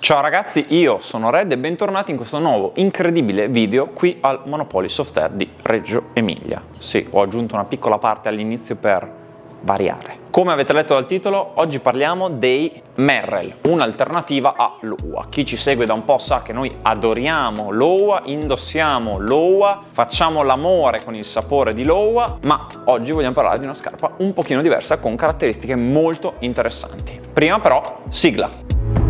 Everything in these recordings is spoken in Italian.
Ciao ragazzi, io sono Red e bentornati in questo nuovo incredibile video qui al Monopoly Soft Air di Reggio Emilia. Sì, ho aggiunto una piccola parte all'inizio per variare. Come avete letto dal titolo, oggi parliamo dei Merrell, un'alternativa a l'OWA. Chi ci segue da un po' sa che noi adoriamo l'OWA, indossiamo l'OWA, facciamo l'amore con il sapore di l'OWA, ma oggi vogliamo parlare di una scarpa un pochino diversa con caratteristiche molto interessanti. Prima però, sigla!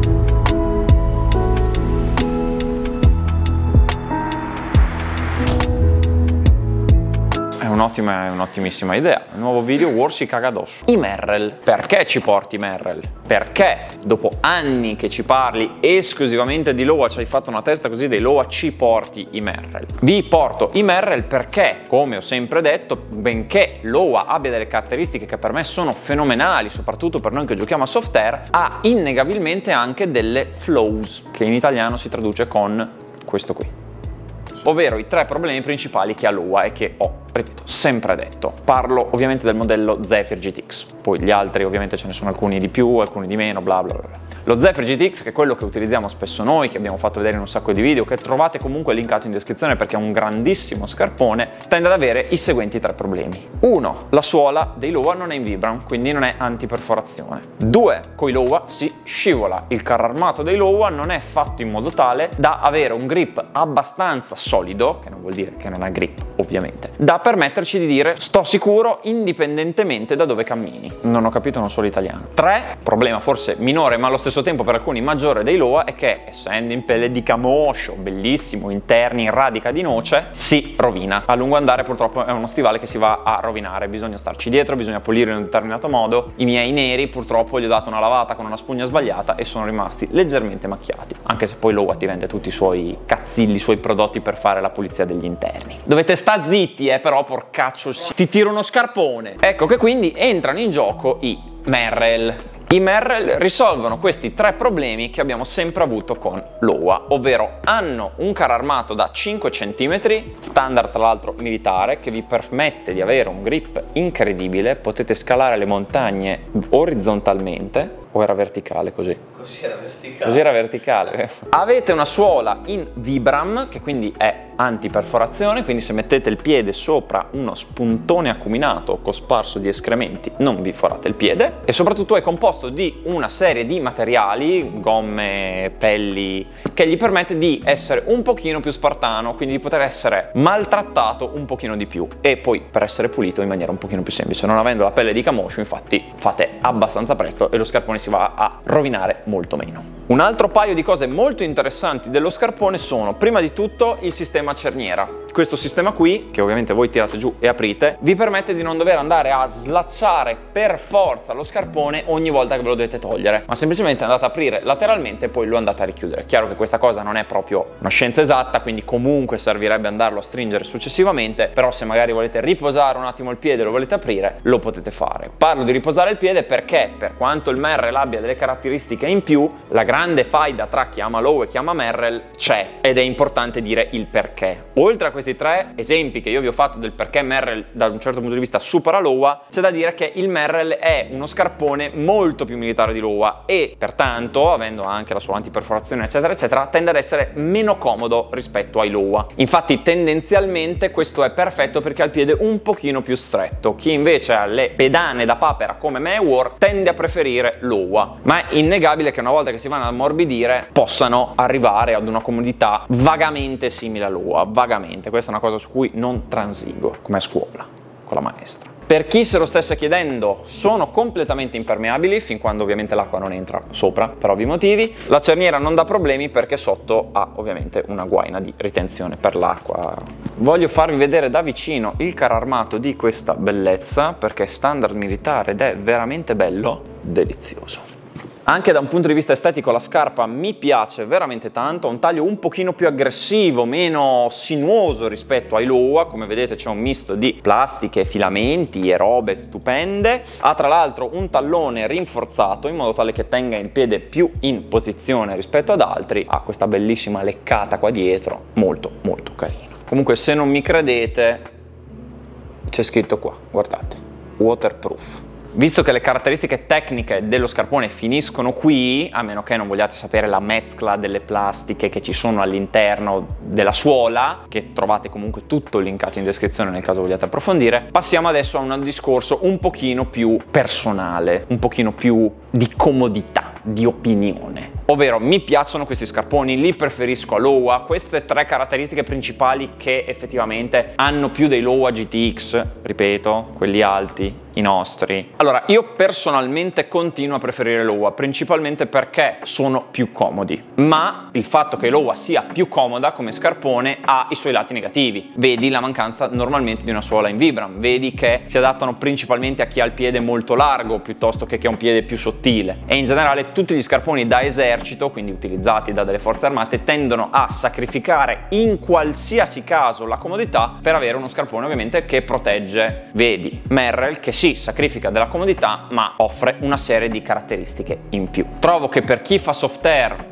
Un'ottimissima idea. Nuovo video, War si caga addosso. I Merrell. Perché ci porti Merrell? Perché dopo anni che ci parli esclusivamente di l'OWA, ci hai fatto una testa così dei l'OWA, ci porti i Merrell? Vi porto i Merrell perché, come ho sempre detto, benché l'OWA abbia delle caratteristiche che per me sono fenomenali, soprattutto per noi che giochiamo a soft air, ha innegabilmente anche delle flaws, che in italiano si traduce con questo qui. Ovvero i tre problemi principali che ha l'OWA e che ho, ripeto, sempre detto. Parlo ovviamente del modello Zephyr GTX, poi gli altri ovviamente ce ne sono alcuni di più, alcuni di meno, bla bla bla. Lo Zephyr GTX, che è quello che utilizziamo spesso noi, che abbiamo fatto vedere in un sacco di video, che trovate comunque linkato in descrizione perché è un grandissimo scarpone, tende ad avere i seguenti tre problemi. 1. La suola dei l'OWA non è in Vibram, quindi non è antiperforazione. 2. Coi l'OWA si scivola. Il carro armato dei l'OWA non è fatto in modo tale da avere un grip abbastanza solido, che non vuol dire che non ha grip ovviamente, da permetterci di dire sto sicuro indipendentemente da dove cammini. Non ho capito, non so l'italiano. 3. Problema forse minore ma allo stesso tempo per alcuni maggiore dei l'OWA è che, essendo in pelle di camoscio, bellissimo, interni in radica di noce, si rovina. A lungo andare purtroppo è uno stivale che si va a rovinare, bisogna starci dietro, bisogna pulire in un determinato modo. I miei neri purtroppo gli ho dato una lavata con una spugna sbagliata e sono rimasti leggermente macchiati, anche se poi l'OWA ti vende tutti i suoi cazzilli, i suoi prodotti per fare la pulizia degli interni. Dovete sta zitti, però porcaccio, ti tiro uno scarpone. Ecco che quindi entrano in gioco i Merrell. I Merrell risolvono questi tre problemi che abbiamo sempre avuto con l'OWA, ovvero hanno un carro armato da 5 cm, standard tra l'altro militare, che vi permette di avere un grip incredibile, potete scalare le montagne orizzontalmente, o era verticale così? Così era verticale. Così era verticale. Avete una suola in Vibram, che quindi è antiperforazione, quindi se mettete il piede sopra uno spuntone acuminato cosparso di escrementi non vi forate il piede, e soprattutto è composto di una serie di materiali, gomme, pelli, che gli permette di essere un pochino più spartano, quindi di poter essere maltrattato un pochino di più e poi per essere pulito in maniera un pochino più semplice. Non avendo la pelle di camoscio, infatti fate abbastanza presto e lo scarpone si va a rovinare molto meno. Un altro paio di cose molto interessanti dello scarpone sono, prima di tutto, il sistema cerniera. Questo sistema qui, che ovviamente voi tirate giù e aprite, vi permette di non dover andare a slacciare per forza lo scarpone ogni volta che ve lo dovete togliere, ma semplicemente andate a aprire lateralmente e poi lo andate a richiudere. Chiaro che questa cosa non è proprio una scienza esatta, quindi comunque servirebbe andarlo a stringere successivamente, però se magari volete riposare un attimo il piede e lo volete aprire, lo potete fare. Parlo di riposare il piede perché, per quanto il Merrell abbia delle caratteristiche in più, la grande faida tra chi ama l'OWA e chi ama Merrell c'è, ed è importante dire il perché. Oltre a questi tre esempi che io vi ho fatto del perché Merrell da un certo punto di vista supera l'OWA, c'è da dire che il Merrell è uno scarpone molto più militare di l'OWA e pertanto, avendo anche la sua antiperforazione eccetera eccetera, tende ad essere meno comodo rispetto ai l'OWA. Infatti tendenzialmente questo è perfetto perché ha il piede un pochino più stretto. Chi invece ha le pedane da papera come me e War tende a preferire l'OWA, ma è innegabile che una volta che si vanno ad ammorbidire possano arrivare ad una comodità vagamente simile all'OWA, vagamente. Questa è una cosa su cui non transigo, come a scuola con la maestra. Per chi se lo stesse chiedendo, sono completamente impermeabili fin quando ovviamente l'acqua non entra sopra per ovvi motivi. La cerniera non dà problemi perché sotto ha ovviamente una guaina di ritenzione per l'acqua. Voglio farvi vedere da vicino il carro armato di questa bellezza perché è standard militare ed è veramente bello, delizioso. Anche da un punto di vista estetico la scarpa mi piace veramente tanto, ha un taglio un pochino più aggressivo, meno sinuoso rispetto ai l'OWA, come vedete c'è un misto di plastiche, filamenti e robe stupende, ha tra l'altro un tallone rinforzato in modo tale che tenga il piede più in posizione rispetto ad altri, ha questa bellissima leccata qua dietro, molto molto carino. Comunque se non mi credete c'è scritto qua, guardate, waterproof. Visto che le caratteristiche tecniche dello scarpone finiscono qui, a meno che non vogliate sapere la mescla delle plastiche che ci sono all'interno della suola, che trovate comunque tutto linkato in descrizione nel caso vogliate approfondire, passiamo adesso a un discorso un pochino più personale, un pochino più di comodità, di opinione. Ovvero, mi piacciono questi scarponi, li preferisco a Lowa, queste tre caratteristiche principali che effettivamente hanno più dei Lowa GTX, ripeto, quelli alti, i nostri. Allora, io personalmente continuo a preferire Lowa, principalmente perché sono più comodi, ma il fatto che Lowa sia più comoda come scarpone ha i suoi lati negativi. Vedi la mancanza normalmente di una suola in Vibram, vedi che si adattano principalmente a chi ha il piede molto largo piuttosto che chi ha un piede più sottile, e in generale tutti gli scarponi da esercito, quindi utilizzati da delle forze armate, tendono a sacrificare in qualsiasi caso la comodità per avere uno scarpone ovviamente che protegge. Vedi Merrell che sì, sacrifica della comodità ma offre una serie di caratteristiche in più. Trovo che per chi fa soft air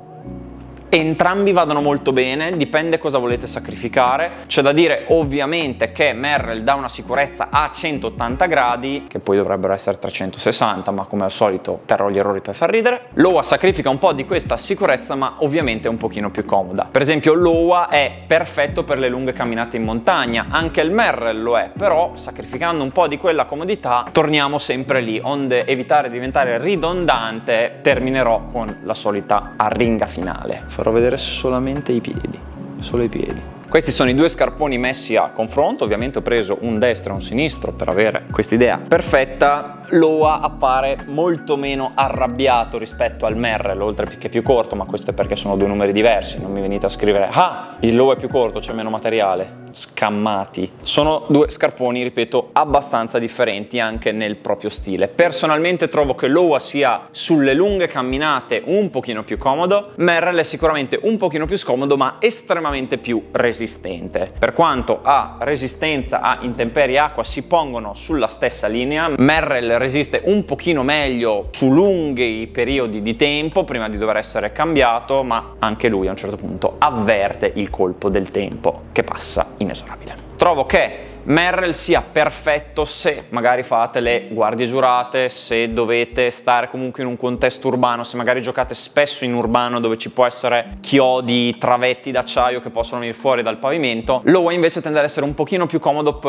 entrambi vadano molto bene, dipende cosa volete sacrificare. C'è da dire ovviamente che Merrell dà una sicurezza a 180 gradi, che poi dovrebbero essere 360, ma come al solito terrò gli errori per far ridere. Lowa sacrifica un po' di questa sicurezza, ma ovviamente è un pochino più comoda. Per esempio Lowa è perfetto per le lunghe camminate in montagna, anche il Merrell lo è, però sacrificando un po' di quella comodità torniamo sempre lì, onde evitare di diventare ridondante terminerò con la solita arringa finale. Farò vedere solamente i piedi, solo i piedi. Questi sono i due scarponi messi a confronto, ovviamente ho preso un destro e un sinistro per avere quest'idea perfetta. Lowa appare molto meno arrabbiato rispetto al Merrell, oltre che più corto, ma questo è perché sono due numeri diversi, non mi venite a scrivere ah, il Lowa è più corto, c'è meno materiale. Scammati. Sono due scarponi, ripeto, abbastanza differenti anche nel proprio stile. Personalmente trovo che Lowa sia sulle lunghe camminate un pochino più comodo, Merrell è sicuramente un pochino più scomodo ma estremamente più resistente. Per quanto a resistenza a intemperie e acqua si pongono sulla stessa linea, Merrell resiste un pochino meglio su lunghi periodi di tempo prima di dover essere cambiato, ma anche lui a un certo punto avverte il colpo del tempo che passa inesorabile. Trovo che Merrell sia perfetto se magari fate le guardie giurate, se dovete stare comunque in un contesto urbano, se magari giocate spesso in urbano dove ci può essere chiodi, travetti d'acciaio che possono venire fuori dal pavimento. Lowa invece tende ad essere un pochino più comodo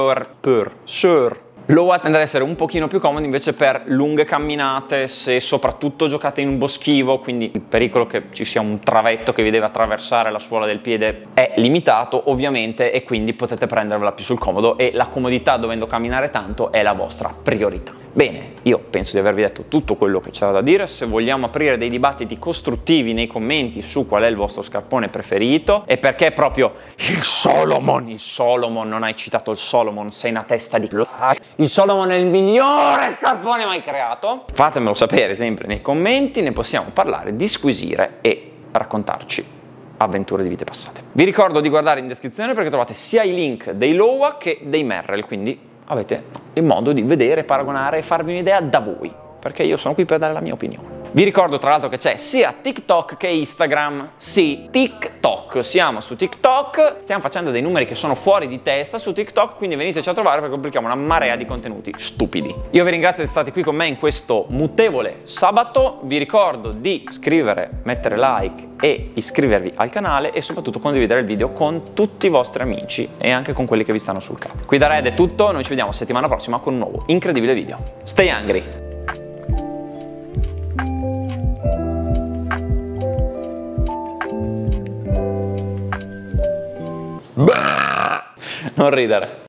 Lowa tende ad essere un pochino più comodo invece per lunghe camminate, se soprattutto giocate in un boschivo, quindi il pericolo che ci sia un travetto che vi deve attraversare la suola del piede è limitato ovviamente, e quindi potete prendervela più sul comodo, e la comodità dovendo camminare tanto è la vostra priorità. Bene, io penso di avervi detto tutto quello che c'era da dire. Se vogliamo aprire dei dibattiti costruttivi nei commenti su qual è il vostro scarpone preferito e perché proprio il Solomon, non hai citato il Solomon, sei una testa di... Lo sai, il Solomon è il migliore scarpone mai creato, fatemelo sapere sempre nei commenti, ne possiamo parlare, disquisire e raccontarci avventure di vite passate. Vi ricordo di guardare in descrizione perché trovate sia i link dei Lowa che dei Merrell, quindi avete il modo di vedere, paragonare e farvi un'idea da voi, perché io sono qui per dare la mia opinione. Vi ricordo tra l'altro che c'è sia TikTok che Instagram. Sì, TikTok, siamo su TikTok, stiamo facendo dei numeri che sono fuori di testa su TikTok, quindi veniteci a trovare perché pubblichiamo una marea di contenuti stupidi. Io vi ringrazio di essere stati qui con me in questo mutevole sabato, vi ricordo di iscrivere, mettere like e iscrivervi al canale e soprattutto condividere il video con tutti i vostri amici e anche con quelli che vi stanno sul capo. Qui da Red è tutto, noi ci vediamo settimana prossima con un nuovo incredibile video. Stay hungry! Non ridere.